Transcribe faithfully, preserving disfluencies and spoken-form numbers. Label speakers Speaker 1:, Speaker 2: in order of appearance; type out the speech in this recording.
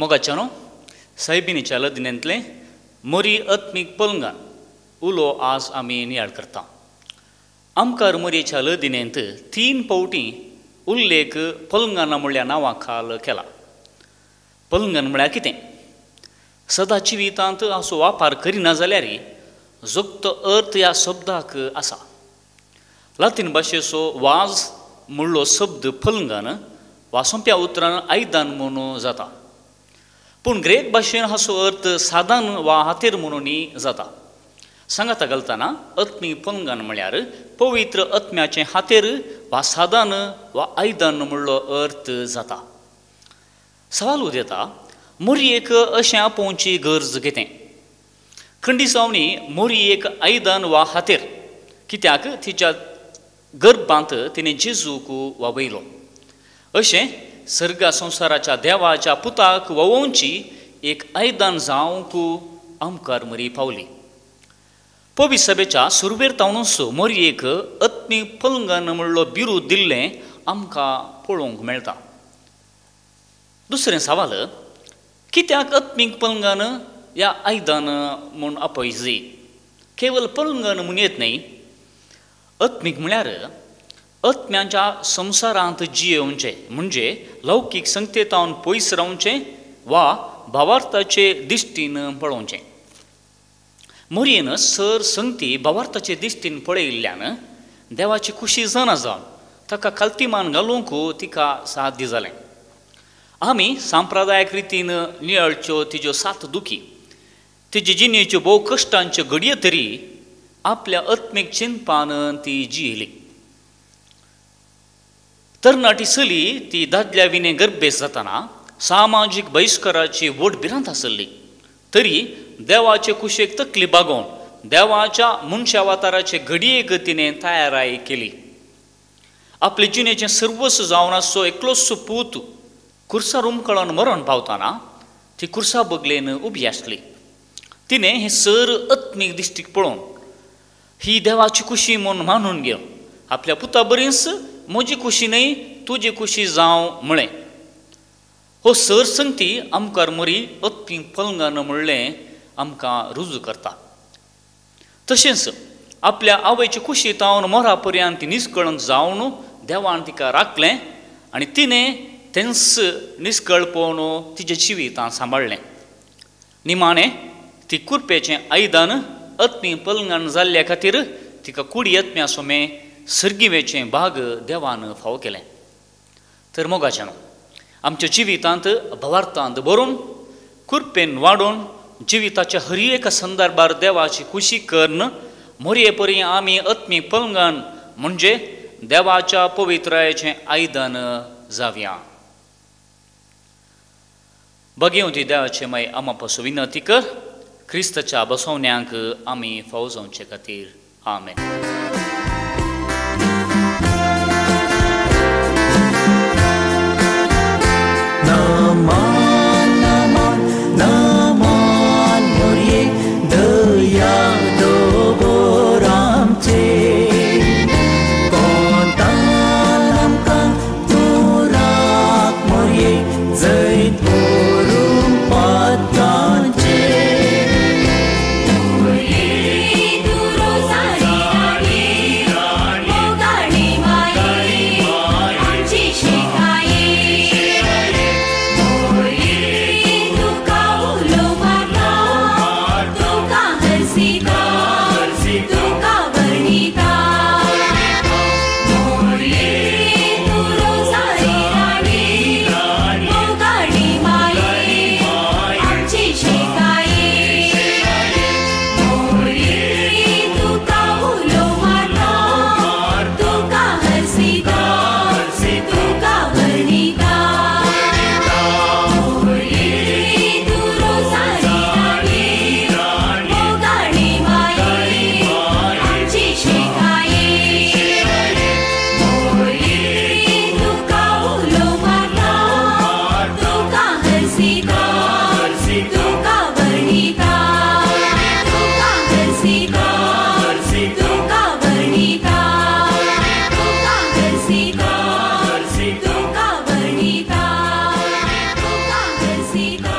Speaker 1: मोगाच्यानो सायबिणीच्या लदीनेंतले मोरी आत्मीक पलंगान उलो आज आमी नियाळ करता. आमकां मोरयेच्या लदीनेंत तीन पावटी उल्लेख पलंगाना म्हणल्या नांवा खाल केला. पलंगन म्हळ्यार कितें? सदां जिवितांत असो वापर करिना जाल्यार जगतो अर्थ ह्या शब्दाक आसा. लातीन भाशेचो वाज म्हणलो शब्द पलंगन वा सोंप्या उतरान आयदान म्हणून जाता. पूण ग्रेक भाशेन हाचो अर्थ साधन वा हातेर म्हणूनय जाता. सांगाता घालतना आत्मीक पलंगन म्हळ्यार पवित्र आत्म्याचें हातेर वा साधन वा आयदन म्हणलो अर्थ जाता. सवाल उदेता, मोरयेक अशें आपोवची गरज कितें? खंडिसावणी मोरयेक आयदन वा हातेर कित्याक तिच्या गर्भांत तिणें जेजूक वावयलो. अशें सर्गा संवसाराच्या देवाच्या पुताक वोवोवची एक आयदन जावंक आमकां मरी पावली. पवित्र सभेच्या सुरवेर तावनूच मोरयेक आत्मीक पलंगन म्हणलो बिरूद दिल्लें आमकां पळोवंक मेळटा. दुसरें सवाल, कित्याक आत्मीक पलंगन ह्या आयदन म्हूण आपयजी? केवल पलंगन म्हूण येत न्ही. आत्मीक म्हळ्यार आत्म्याच्या संवसारांत जियेवचें, म्हणजे लौकीक संगतेतावन पयस रावचें वा भावार्थाचे दिश्टीन पळोवचें. मोरयेन सर संगती भावार्थाचे दिश्टीन पळयिल्ल्यान देवाची खुशी जाणा जावन ताका खालतीमान घालूंक तिका साथ दी जालें. आमी सांप्रदायीक रितीन नियळच्यो तिज्यो सात दुखी, तिजे जिणेच्यो भोव कश्टांच्यो घडये तरी आपल्या आत्मीक चिंतपान ती जियेली. तरणाटी चली ती दादल्या विने गर्भेस जाताना सामाजीक बहिश्काराची व्हड भिरांत आसली. तरी देवाचे कुशेक तकली बागोवन देवाच्या मनशावताराचे घडयेक तिणें तयाराय केली. आपले जिणेचें सर्वस्व जावन आसचो एकलोच पूत कुर्सा रुमकळोन मरण पावतना ती कुर्सा बगलेन उबी आसली. तिणें हें सर आत्मीक दिश्टीक पळोवन ही देवाची खुशी म्हूण मानून घेवन आपल्या पुता बरींच म्हजी खुशी न्हय तुजी खुशी जावं म्हळें. हो सर संगती आमकां मरी आत्मीक पलंगन म्हणलें आमकां रुजू करता. तशेंच आपल्या आवयची खुशी तावन मोरा पर्यंत निश्कळंक जावन देवान तिका राखलें आनी तिणें तेंच निश्कळ पळोवन तिच्या जिवितांत सांबाळलें. निमाणें ती कुरपेचें आयदन आत्मीक पलंगन जाल्ल्या खातीर तिका कुडी आत्म्या सोमे सर्गिवेचें भाग देवान फावो केलें. तर मोगाच्यानो आमच्या जिवितांत भावार्थांत भरून कुरपेन वाडून जिविताच्या हर एका संदर्भार देवाची खुशी करन मोरये पर्यंत आमी आत्मीक पलंगन म्हणजे देवाच्या पवित्रायेचें आयदन जावया. भगिवंती देवाचे माय आमा पासून विनंती कर, क्रिस्ताच्या बसवण्यांक आमी फावो जावचे खातीर. आमेन.
Speaker 2: Sita